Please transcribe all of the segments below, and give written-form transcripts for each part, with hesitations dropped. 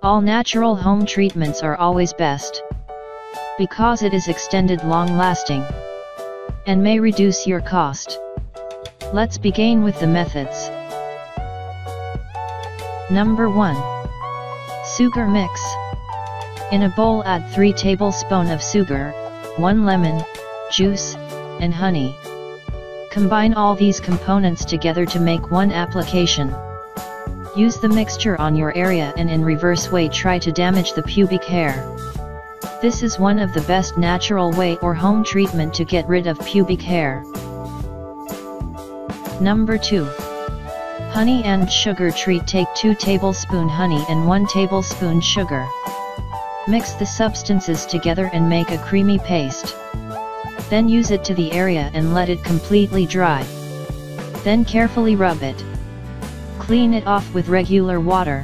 All natural home treatments are always best, because it is extended long-lasting, and may reduce your cost. Let's begin with the methods. Number 1. Sugar mix. In a bowl add 3 tablespoons of sugar, 1 lemon, juice, and honey. Combine all these components together to make one application. Use the mixture on your area and in reverse way try to damage the pubic hair. This is one of the best natural way or home treatment to get rid of pubic hair. Number 2. Honey and sugar treat. Take 2 tablespoons honey and 1 tablespoon sugar. Mix the substances together and make a creamy paste. Then use it to the area and let it completely dry. Then carefully rub it. Clean it off with regular water.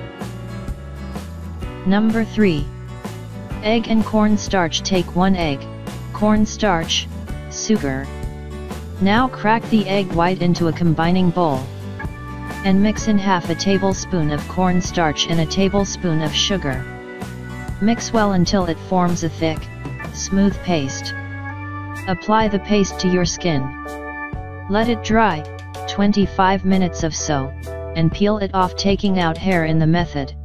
Number 3. Egg and cornstarch. Take 1 egg, cornstarch, sugar. Now crack the egg white into a combining bowl. And mix in half a tablespoon of cornstarch and a tablespoon of sugar. Mix well until it forms a thick, smooth paste. Apply the paste to your skin. Let it dry, 25 minutes or so, and peel it off taking out hair in the method.